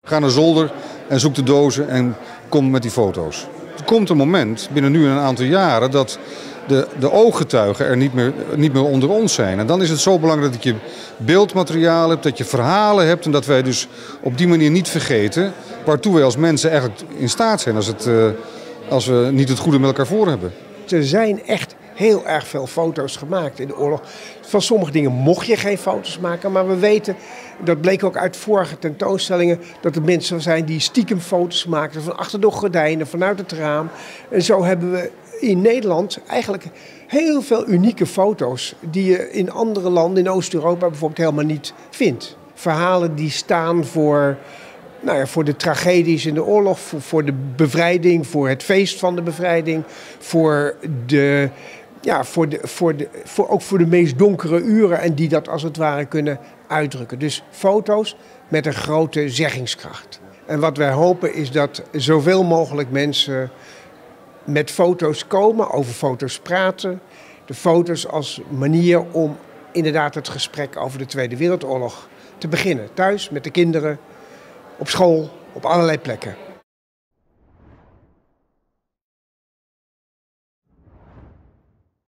Ga naar zolder en zoek de dozen en kom met die foto's. Er komt een moment, binnen nu een aantal jaren, dat de ooggetuigen er niet meer onder ons zijn. En dan is het zo belangrijk dat je beeldmateriaal hebt, dat je verhalen hebt en dat wij dus op die manier niet vergeten waartoe wij als mensen eigenlijk in staat zijn als we niet het goede met elkaar voor hebben. Er zijn echt heel erg veel foto's gemaakt in de oorlog. Van sommige dingen mocht je geen foto's maken, maar we weten, dat bleek ook uit vorige tentoonstellingen, dat er mensen zijn die stiekem foto's maakten van achter de gordijnen, vanuit het raam. En zo hebben we in Nederland eigenlijk heel veel unieke foto's die je in andere landen, in Oost-Europa bijvoorbeeld, helemaal niet vindt. Verhalen die staan voor de tragedies in de oorlog, voor de bevrijding, voor het feest van de bevrijding, ook voor de meest donkere uren en die dat als het ware kunnen uitdrukken. Dus foto's met een grote zeggingskracht. En wat wij hopen is dat zoveel mogelijk mensen met foto's komen, over foto's praten. De foto's als manier om inderdaad het gesprek over de Tweede Wereldoorlog te beginnen. Thuis, met de kinderen, op school, op allerlei plekken.